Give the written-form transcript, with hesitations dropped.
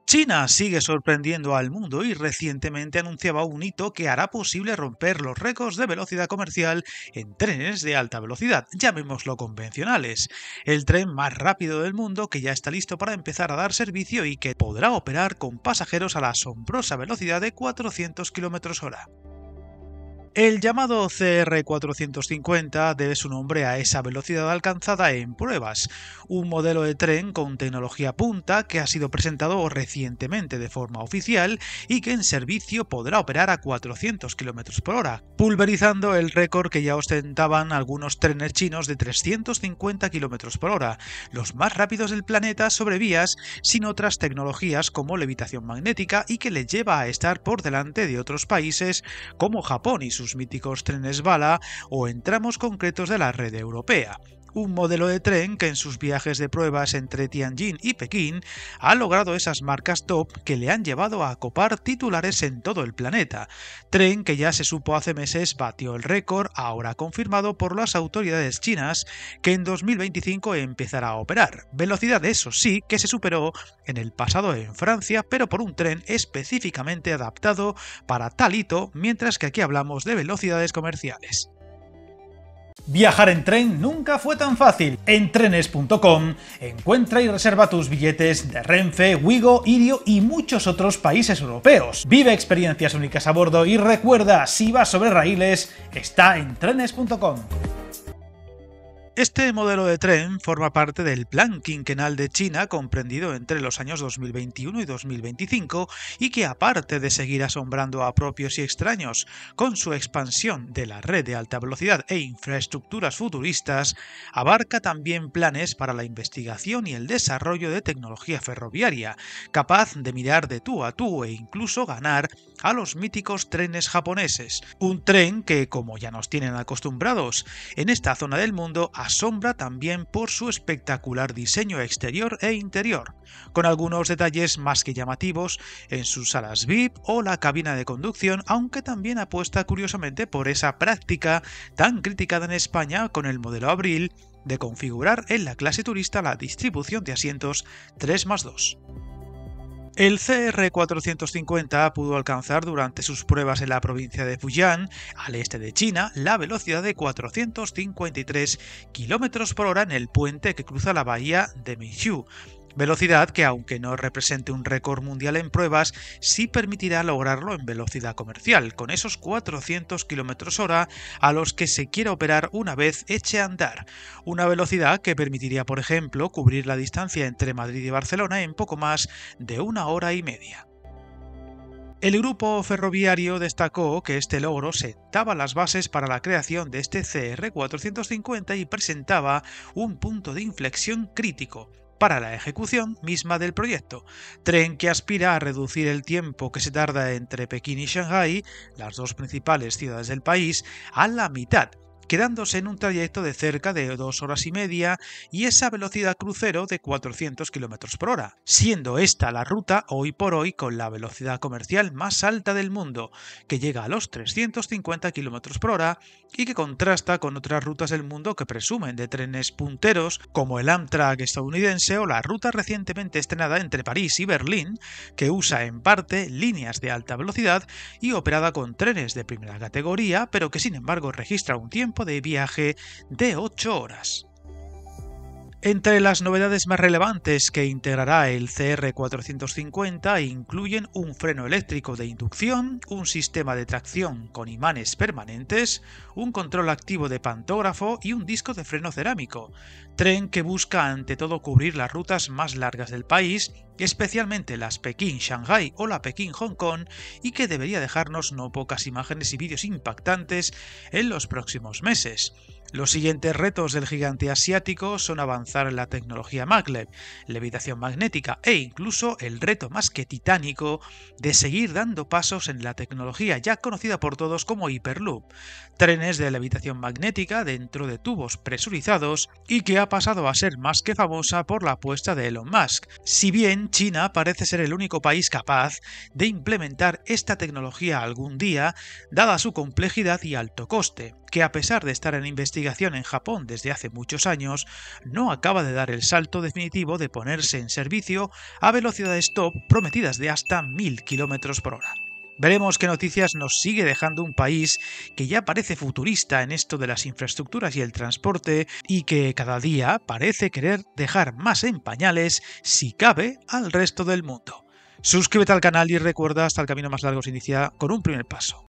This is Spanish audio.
China sigue sorprendiendo al mundo y recientemente anunciaba un hito que hará posible romper los récords de velocidad comercial en trenes de alta velocidad, llamémoslo convencionales. El tren más rápido del mundo que ya está listo para empezar a dar servicio y que podrá operar con pasajeros a la asombrosa velocidad de 400 km/h. El llamado CR450 debe su nombre a esa velocidad alcanzada en pruebas, un modelo de tren con tecnología punta que ha sido presentado recientemente de forma oficial y que en servicio podrá operar a 400 km/h, pulverizando el récord que ya ostentaban algunos trenes chinos de 350 km/h, los más rápidos del planeta sobre vías sin otras tecnologías como levitación magnética y que le lleva a estar por delante de otros países como Japón y sus míticos trenes bala o en tramos concretos de la red europea. Un modelo de tren que en sus viajes de pruebas entre Tianjin y Pekín ha logrado esas marcas top que le han llevado a copar titulares en todo el planeta. Tren que ya se supo hace meses batió el récord, ahora confirmado por las autoridades chinas, que en 2025 empezará a operar. Velocidad, eso sí, que se superó en el pasado en Francia, pero por un tren específicamente adaptado para tal hito, mientras que aquí hablamos de velocidades comerciales. Viajar en tren nunca fue tan fácil. En trenes.com encuentra y reserva tus billetes de Renfe, Wigo, Irio y muchos otros países europeos. Vive experiencias únicas a bordo y recuerda, si vas sobre raíles, está en trenes.com. Este modelo de tren forma parte del Plan Quinquenal de China comprendido entre los años 2021 y 2025 y que, aparte de seguir asombrando a propios y extraños con su expansión de la red de alta velocidad e infraestructuras futuristas, abarca también planes para la investigación y el desarrollo de tecnología ferroviaria, capaz de mirar de tú a tú e incluso ganar a los míticos trenes japoneses. Un tren que, como ya nos tienen acostumbrados en esta zona del mundo, asombra también por su espectacular diseño exterior e interior, con algunos detalles más que llamativos en sus salas VIP o la cabina de conducción, aunque también apuesta curiosamente por esa práctica tan criticada en España con el modelo Abril de configurar en la clase turista la distribución de asientos 3+2. El CR450 pudo alcanzar durante sus pruebas en la provincia de Fujian, al este de China, la velocidad de 453 km/h en el puente que cruza la bahía de Meizhou. Velocidad que, aunque no represente un récord mundial en pruebas, sí permitirá lograrlo en velocidad comercial, con esos 400 km/h a los que se quiere operar una vez eche a andar. Una velocidad que permitiría, por ejemplo, cubrir la distancia entre Madrid y Barcelona en poco más de 1 hora y media. El grupo ferroviario destacó que este logro sentaba las bases para la creación de este CR450 y presentaba un punto de inflexión crítico para la ejecución misma del proyecto, tren que aspira a reducir el tiempo que se tarda entre Pekín y Shanghái, las dos principales ciudades del país, a la mitad, quedándose en un trayecto de cerca de 2 horas y media y esa velocidad crucero de 400 km/h, siendo esta la ruta hoy por hoy con la velocidad comercial más alta del mundo, que llega a los 350 km/h y que contrasta con otras rutas del mundo que presumen de trenes punteros como el Amtrak estadounidense o la ruta recientemente estrenada entre París y Berlín, que usa en parte líneas de alta velocidad y operada con trenes de primera categoría, pero que sin embargo registra un tiempo de viaje de 8 horas. Entre las novedades más relevantes que integrará el CR450 incluyen un freno eléctrico de inducción, un sistema de tracción con imanes permanentes, un control activo de pantógrafo y un disco de freno cerámico. Tren que busca ante todo cubrir las rutas más largas del país, especialmente las Pekín-Shanghái o la Pekín-Hong Kong, y que debería dejarnos no pocas imágenes y vídeos impactantes en los próximos meses. Los siguientes retos del gigante asiático son avanzar en la tecnología maglev, levitación magnética e incluso el reto más que titánico de seguir dando pasos en la tecnología ya conocida por todos como Hyperloop, trenes de levitación magnética dentro de tubos presurizados y que ha pasado a ser más que famosa por la apuesta de Elon Musk, si bien China parece ser el único país capaz de implementar esta tecnología algún día, dada su complejidad y alto coste. que a pesar de estar en investigación en Japón desde hace muchos años, no acaba de dar el salto definitivo de ponerse en servicio a velocidades top prometidas de hasta 1000 km por hora. Veremos qué noticias nos sigue dejando un país que ya parece futurista en esto de las infraestructuras y el transporte y que cada día parece querer dejar más en pañales, si cabe, al resto del mundo. Suscríbete al canal y recuerda, hasta el camino más largo se inicia con un primer paso.